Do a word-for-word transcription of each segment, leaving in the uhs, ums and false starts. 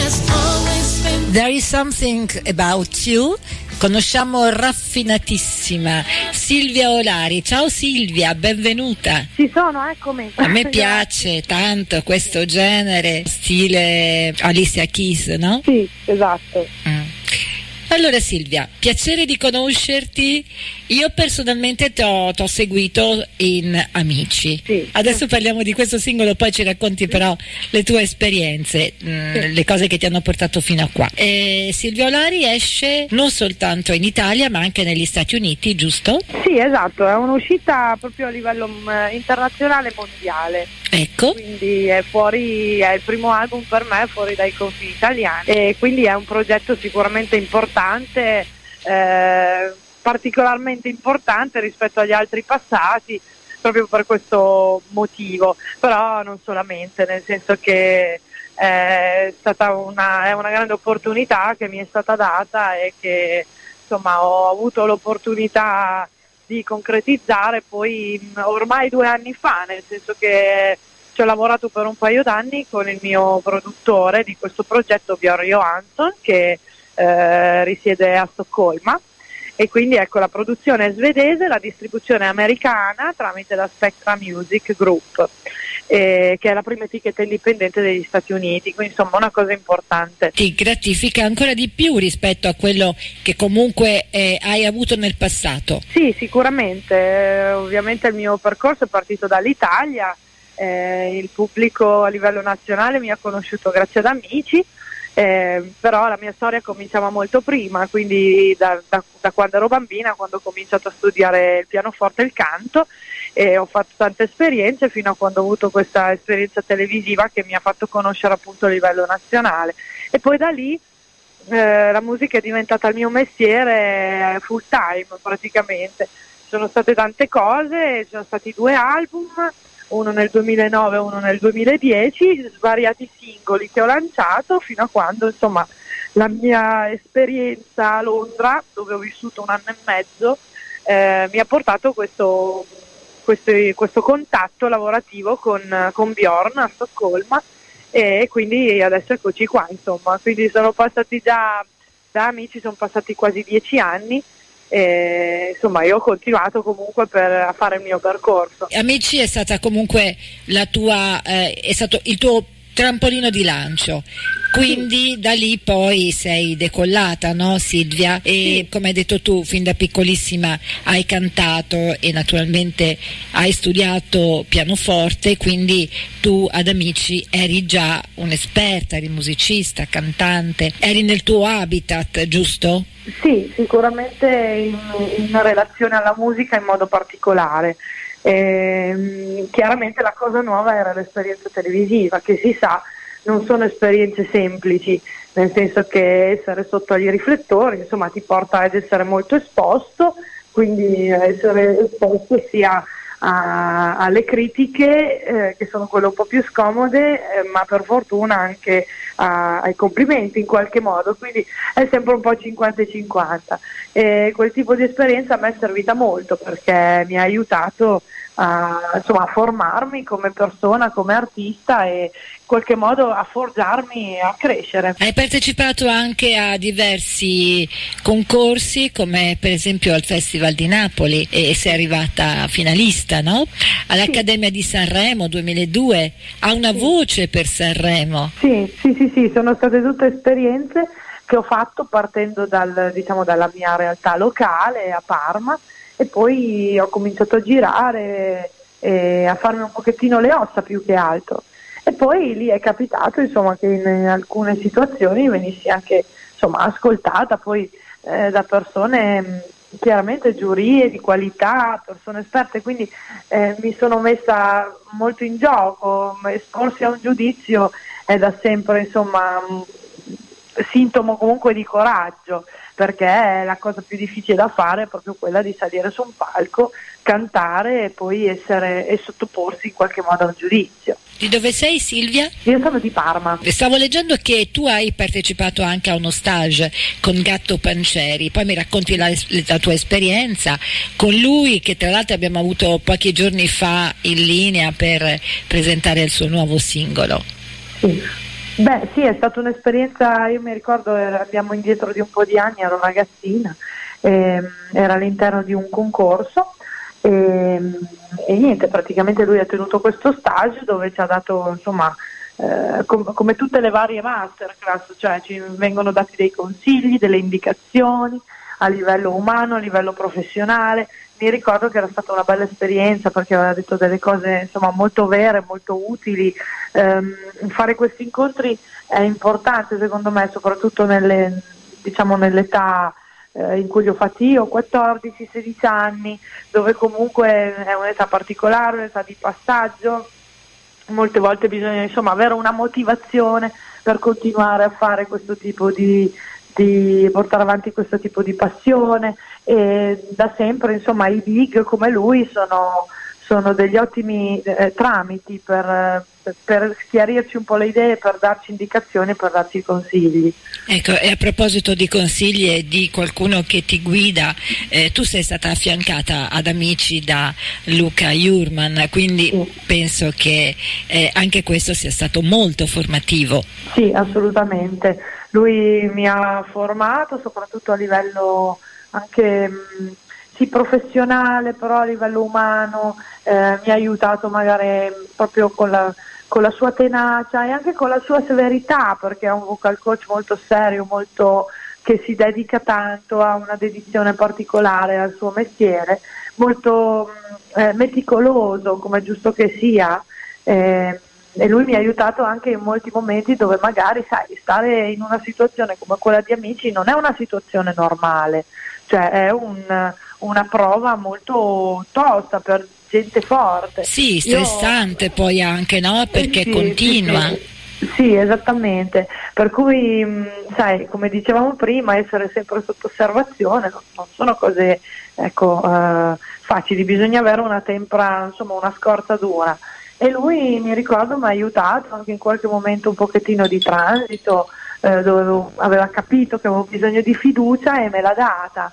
There is something about you. Conosciamo raffinatissima Silvia Olari. Ciao Silvia, benvenuta. Ci sono, eccomi. A me piace tanto questo genere, stile Alicia Keys, no? Sì, esatto. Mm. Allora Silvia, piacere di conoscerti. Io personalmente ti ho seguito in Amici. Sì. Adesso parliamo di questo singolo, poi ci racconti però le tue esperienze, mh, sì. le cose che ti hanno portato fino a qua. E Silvia Olari esce non soltanto in Italia ma anche negli Stati Uniti, giusto? Sì, esatto, è un'uscita proprio a livello mh, internazionale mondiale. Ecco. Quindi è fuori, è il primo album per me fuori dai confini italiani e quindi è un progetto sicuramente importante, eh, particolarmente importante rispetto agli altri passati, proprio per questo motivo, però non solamente, nel senso che è stata una, è una grande opportunità che mi è stata data e che insomma ho avuto l'opportunità di concretizzare poi ormai due anni fa, nel senso che ci ho lavorato per un paio d'anni con il mio produttore di questo progetto, Björn Johansson, che eh, risiede a Stoccolma, e quindi ecco la produzione è svedese, la distribuzione è americana tramite la Spectra Music Group, eh, che è la prima etichetta indipendente degli Stati Uniti, quindi insomma una cosa importante. Ti gratifica ancora di più rispetto a quello che comunque eh, hai avuto nel passato? Sì, sicuramente, eh, ovviamente il mio percorso è partito dall'Italia, eh, il pubblico a livello nazionale mi ha conosciuto grazie ad Amici, eh, però la mia storia cominciava molto prima, quindi da, da, da quando ero bambina, quando ho cominciato a studiare il pianoforte e il canto, e ho fatto tante esperienze fino a quando ho avuto questa esperienza televisiva che mi ha fatto conoscere appunto a livello nazionale, e poi da lì eh, la musica è diventata il mio mestiere full time praticamente. Ci sono state tante cose, ci sono stati due album, uno nel duemilanove e uno nel duemiladieci, svariati singoli che ho lanciato fino a quando insomma la mia esperienza a Londra, dove ho vissuto un anno e mezzo, eh, mi ha portato questo Questo, questo contatto lavorativo con, con Björn a Stoccolma, e quindi adesso eccoci qua, insomma, quindi sono passati già da Amici, sono passati quasi dieci anni, e insomma io ho continuato comunque per, a fare il mio percorso. Amici è stata comunque la tua, eh, è stato il tuo trampolino di lancio, quindi sì. Da lì poi sei decollata, no Silvia? E sì. Come hai detto tu, fin da piccolissima hai cantato e naturalmente hai studiato pianoforte, quindi tu ad Amici eri già un'esperta, eri musicista, cantante, eri nel tuo habitat, giusto? Sì, sicuramente in, in relazione alla musica in modo particolare. Eh, chiaramente la cosa nuova era l'esperienza televisiva, che si sa non sono esperienze semplici, nel senso che essere sotto agli riflettori insomma ti porta ad essere molto esposto, quindi essere esposto sia a, alle critiche eh, che sono quelle un po' più scomode, eh, ma per fortuna anche a, ai complimenti in qualche modo, quindi è sempre un po' cinquanta e cinquanta, e quel tipo di esperienza a me è servita molto perché mi ha aiutato a, insomma, a formarmi come persona, come artista, e in qualche modo a forgiarmi e a crescere. Hai partecipato anche a diversi concorsi, come per esempio al Festival di Napoli, e sei arrivata finalista, no? All'Accademia sì. di Sanremo duemiladue, ha una sì. voce per Sanremo. Sì, sì, sì, sì, sono state tutte esperienze che ho fatto partendo dal, diciamo, dalla mia realtà locale a Parma, e poi ho cominciato a girare e a farmi un pochettino le ossa più che altro, e poi lì è capitato insomma che in, in alcune situazioni venissi anche insomma ascoltata poi eh, da persone mh, chiaramente giurie di qualità, persone esperte, quindi eh, mi sono messa molto in gioco. Esporsi a un giudizio è da sempre insomma mh, sintomo comunque di coraggio, perché la cosa più difficile da fare è proprio quella di salire su un palco, cantare e poi essere e sottoporsi in qualche modo a un giudizio. Di dove sei, Silvia? Io sono di Parma. Stavo leggendo che tu hai partecipato anche a uno stage con Gatto Pancieri, poi mi racconti la, la tua esperienza con lui, che tra l'altro abbiamo avuto pochi giorni fa in linea per presentare il suo nuovo singolo. Sì. Beh sì, è stata un'esperienza, io mi ricordo, andiamo indietro di un po' di anni, ero ragazzina, ehm, era all'interno di un concorso e, e niente, praticamente lui ha tenuto questo stage dove ci ha dato, insomma, eh, com- come tutte le varie masterclass, cioè ci vengono dati dei consigli, delle indicazioni a livello umano, a livello professionale. Mi ricordo che era stata una bella esperienza perché aveva detto delle cose, insomma, molto vere, molto utili. Ehm, fare questi incontri è importante secondo me, soprattutto nelle, diciamo, nell'età eh, in cui li ho fatti io, quattordici sedici anni, dove comunque è un'età particolare, un'età di passaggio. Molte volte bisogna, insomma, avere una motivazione per continuare a fare questo tipo di, di portare avanti questo tipo di passione, e da sempre, insomma, i big come lui sono, sono degli ottimi eh, tramiti per, per chiarirci un po' le idee, per darci indicazioni, per darci consigli. Ecco, e a proposito di consigli e di qualcuno che ti guida, eh, tu sei stata affiancata ad amici da Luca Jurman, quindi sì, penso che eh, anche questo sia stato molto formativo. Sì, assolutamente. Lui mi ha formato soprattutto a livello anche mh, sì, professionale, però a livello umano, eh, mi ha aiutato magari proprio con la, con la sua tenacia e anche con la sua severità, perché è un vocal coach molto serio, molto, che si dedica tanto, a una dedizione particolare al suo mestiere, molto mh, eh, meticoloso, come è giusto che sia. Eh, e lui mi ha aiutato anche in molti momenti dove magari, sai, stare in una situazione come quella di Amici non è una situazione normale, cioè è un, una prova molto tosta per gente forte. Sì, stressante. Io... poi anche, no? Perché sì, continua. Sì, sì. Sì, esattamente, per cui mh, sai, come dicevamo prima, essere sempre sotto osservazione non, non sono cose, ecco, uh, facili, bisogna avere una tempra, insomma, una scorza dura. E lui, mi ricordo, mi ha aiutato anche in qualche momento un pochettino di transito, eh, dove aveva capito che avevo bisogno di fiducia e me l'ha data.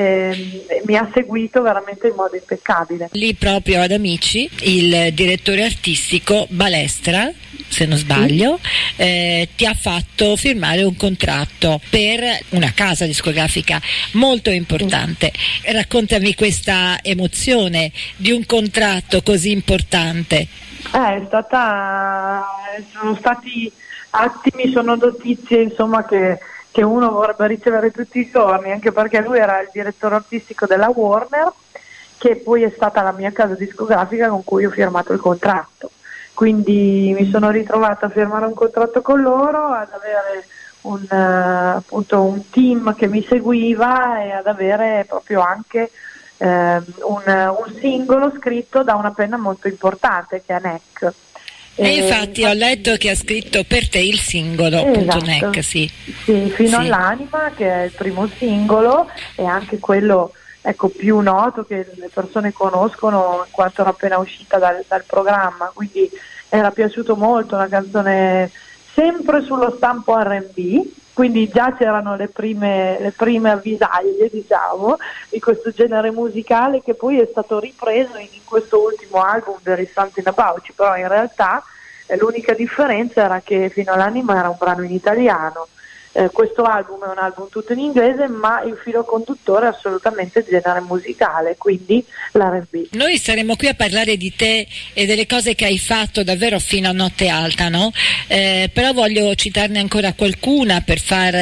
Eh, mi ha seguito veramente in modo impeccabile. Lì proprio ad Amici il direttore artistico Balestra, se non sbaglio, sì, eh, ti ha fatto firmare un contratto per una casa discografica molto importante. Sì. Raccontami questa emozione di un contratto così importante. Eh, è stata, sono stati attimi, sono notizie, insomma, che, che uno vorrebbe ricevere tutti i giorni, anche perché lui era il direttore artistico della Warner, che poi è stata la mia casa discografica con cui ho firmato il contratto. Quindi mi sono ritrovata a firmare un contratto con loro, ad avere un, uh, appunto un team che mi seguiva e ad avere proprio anche uh, un, un singolo scritto da una penna molto importante che è N E C. E, e infatti ho letto che ha scritto per te il singolo, esatto, appunto N E C, sì. Sì, Fino sì. all'anima, che è il primo singolo e anche quello, ecco, più noto, che le persone conoscono in quanto era appena uscita dal, dal programma, quindi era piaciuto molto, una canzone sempre sullo stampo R and B, quindi già c'erano le prime, le prime avvisaglie, diciamo, di questo genere musicale, che poi è stato ripreso in, in questo ultimo album, There Is Something About You, però in realtà eh, l'unica differenza era che Fino all'anima era un brano in italiano. Eh, questo album è un album tutto in inglese, ma il filo conduttore è assolutamente genere musicale, quindi l'R and B. Noi saremo qui a parlare di te e delle cose che hai fatto davvero fino a notte alta, no? Eh, però voglio citarne ancora qualcuna per far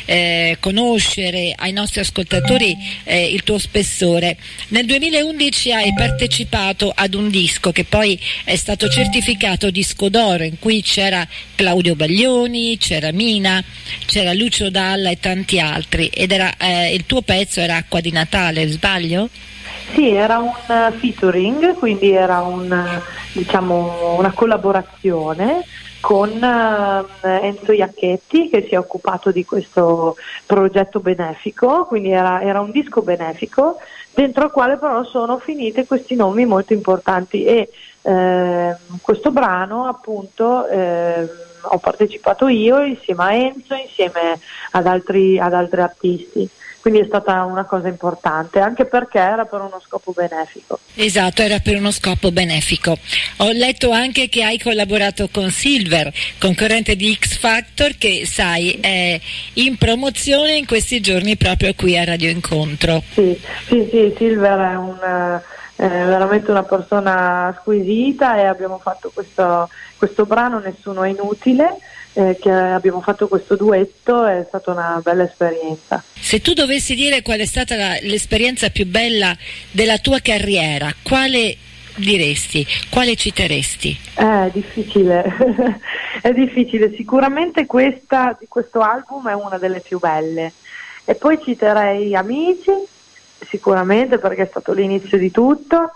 eh, conoscere ai nostri ascoltatori eh, il tuo spessore. Nel duemilaundici hai partecipato ad un disco che poi è stato certificato disco d'oro, in cui c'era Claudio Baglioni, c'era Mina, c'era Lucio Dalla e tanti altri, ed era eh, il tuo pezzo era Acqua di Natale, sbaglio? Sì, era un uh, featuring, quindi era un, uh, diciamo, una collaborazione con uh, Enzo Iacchetti, che si è occupato di questo progetto benefico, quindi era, era un disco benefico dentro al quale però sono finite questi nomi molto importanti, e eh, questo brano appunto eh, ho partecipato io insieme a Enzo, insieme ad altri, ad altri artisti. Quindi è stata una cosa importante, anche perché era per uno scopo benefico. Esatto, era per uno scopo benefico. Ho letto anche che hai collaborato con Silver, concorrente di X Factor, che sai è in promozione in questi giorni proprio qui a Radio Incontro. Sì, sì, sì, Silver è un... è veramente una persona squisita e abbiamo fatto questo, questo brano Nessuno è inutile, eh, che abbiamo fatto questo duetto, è stata una bella esperienza. Se tu dovessi dire qual è stata la, l'esperienza più bella della tua carriera, quale diresti? Quale citeresti? È difficile, è difficile, sicuramente questa di questo album è una delle più belle, e poi citerei Amici, sicuramente, perché è stato l'inizio di tutto,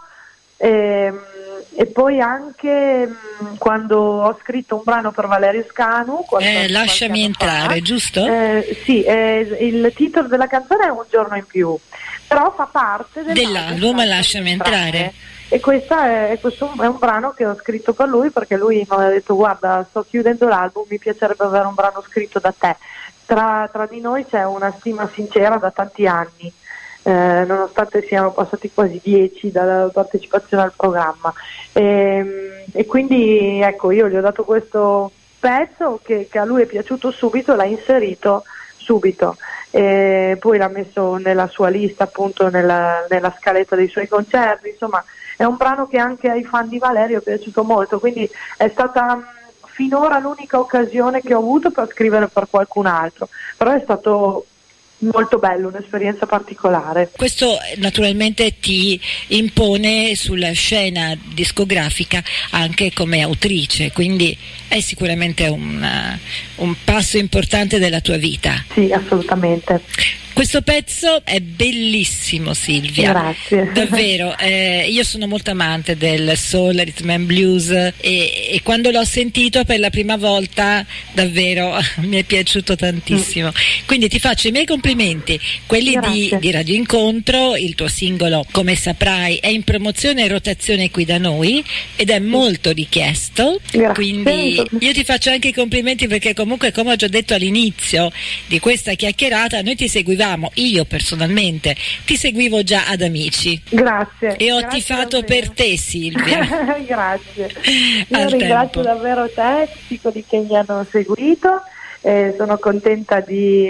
e, e poi anche mh, quando ho scritto un brano per Valerio Scanu, eh, lasciami entrare, fa, giusto? Eh, sì, eh, il titolo della canzone è Un giorno in più, però fa parte dell'album Lasciami entrare. E questa è, questo è un brano che ho scritto per lui, perché lui mi ha detto: guarda, sto chiudendo l'album, mi piacerebbe avere un brano scritto da te. Tra, tra di noi c'è una stima sincera da tanti anni. Eh, nonostante siano passati quasi dieci dalla partecipazione al programma, e, e quindi ecco, io gli ho dato questo pezzo che, che a lui è piaciuto subito, l'ha inserito subito e poi l'ha messo nella sua lista, appunto nella, nella scaletta dei suoi concerti. Insomma, è un brano che anche ai fan di Valerio è piaciuto molto, quindi è stata mh, finora l'unica occasione che ho avuto per scrivere per qualcun altro, però è stato molto bello, un'esperienza particolare. Questo naturalmente ti impone sulla scena discografica anche come autrice, quindi è sicuramente un, un passo importante della tua vita. Sì, assolutamente. Questo pezzo è bellissimo, Silvia. Grazie. Davvero, eh, io sono molto amante del soul, rhythm and blues e, e quando l'ho sentito per la prima volta davvero mi è piaciuto tantissimo. Mm. Quindi ti faccio i miei complimenti, quelli di, di Radio Incontro. Il tuo singolo, come saprai, è in promozione e rotazione qui da noi ed è molto richiesto. Grazie. Quindi io ti faccio anche i complimenti, perché comunque, come ho già detto all'inizio di questa chiacchierata, noi ti seguivamo. Io personalmente ti seguivo già ad Amici. Grazie. E ho grazie tifato davvero per te, Silvia. Grazie. Io Al ringrazio tempo. davvero te, tutti quelli che mi hanno seguito. Eh, sono contenta di,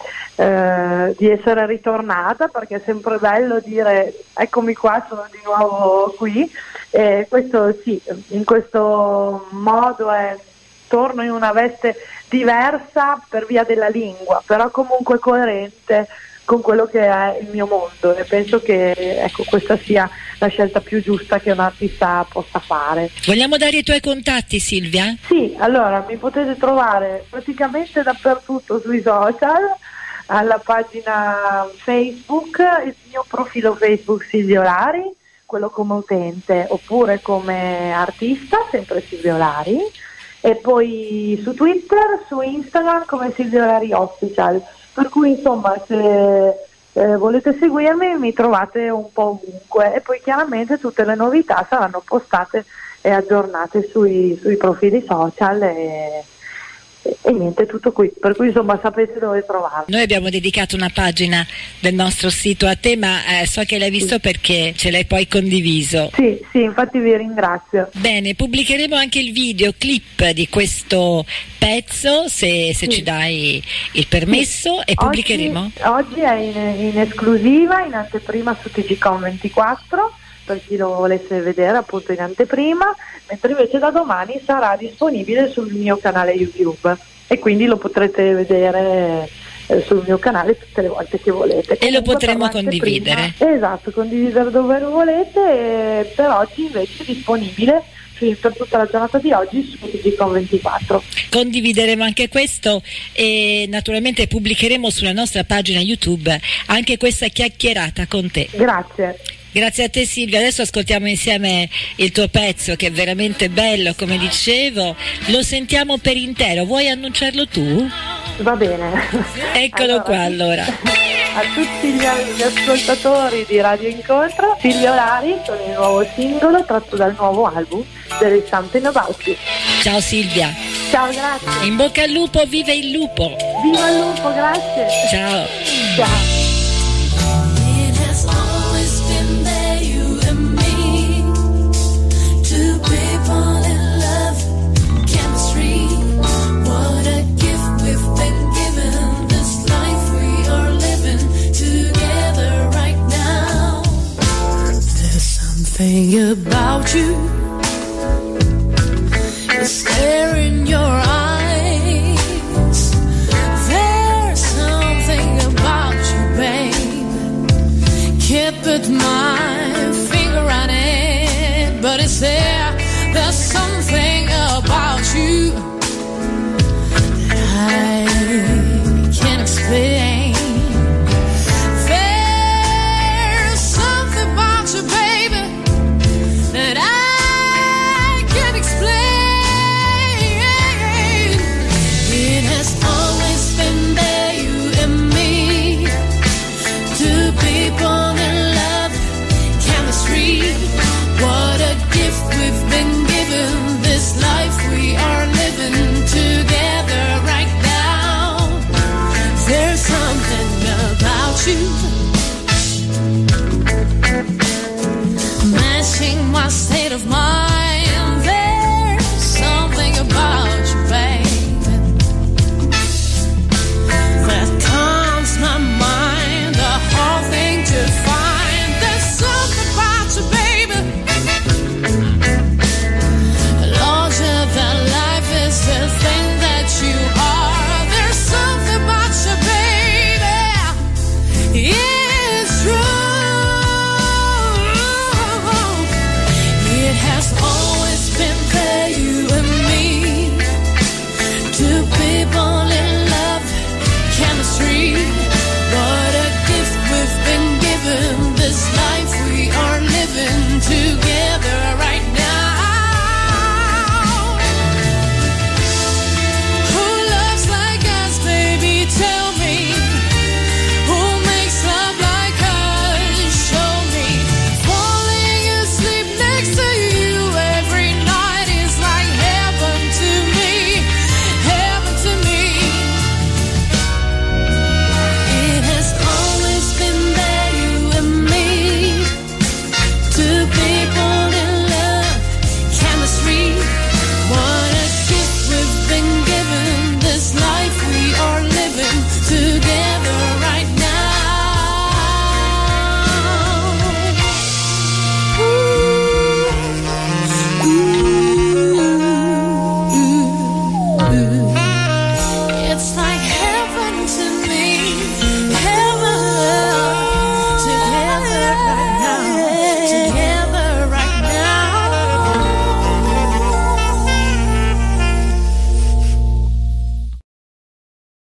eh, di essere ritornata, perché è sempre bello dire eccomi qua, sono di nuovo qui. Eh, questo sì, in questo modo è, torno in una veste diversa per via della lingua, però comunque coerente con quello che è il mio mondo, e penso che ecco, questa sia la scelta più giusta che un artista possa fare. Vogliamo dare i tuoi contatti, Silvia? Sì, allora mi potete trovare praticamente dappertutto sui social, alla pagina Facebook, il mio profilo Facebook Silvia Olari, quello come utente, oppure come artista, sempre Silvia Olari, e poi su Twitter, su Instagram come Silvia Olari Official, per cui insomma se eh, volete seguirmi mi trovate un po' ovunque, e poi chiaramente tutte le novità saranno postate e aggiornate sui, sui profili social e, e, e niente, tutto qui, per cui insomma sapete dove trovarmi. Noi abbiamo dedicato una pagina del nostro sito a te, ma eh, so che l'hai visto, sì, perché ce l'hai poi condiviso. Sì, sì, infatti vi ringrazio. Bene, pubblicheremo anche il videoclip di questo pezzo, se, se sì. ci dai il permesso, sì. E pubblicheremo. Oggi, oggi è in, in esclusiva, in anteprima su T G Com ventiquattro, per chi lo volesse vedere appunto in anteprima, mentre invece da domani sarà disponibile sul mio canale YouTube, e quindi lo potrete vedere eh, sul mio canale tutte le volte che volete. E comunque lo potremo condividere. Esatto, condividere dove lo volete, e per oggi invece è disponibile per tutta la giornata di oggi su T G Com ventiquattro. Condivideremo anche questo e naturalmente pubblicheremo sulla nostra pagina YouTube anche questa chiacchierata con te. Grazie. Grazie a te, Silvia. Adesso ascoltiamo insieme il tuo pezzo, che è veramente bello, come dicevo. Lo sentiamo per intero. Vuoi annunciarlo tu? Va bene. Eccolo allora. qua allora. a tutti gli, gli ascoltatori di Radio Incontro, Silvia Orari con il nuovo singolo tratto dal nuovo album There Is Something About You. Ciao Silvia. Ciao, grazie. In bocca al lupo, viva il lupo. Viva il lupo, grazie. Ciao. Ciao. Something about you is there in your eyes. There's something about you, babe. Can't put my finger on it, but it's there. There's something about you that I can't explain. You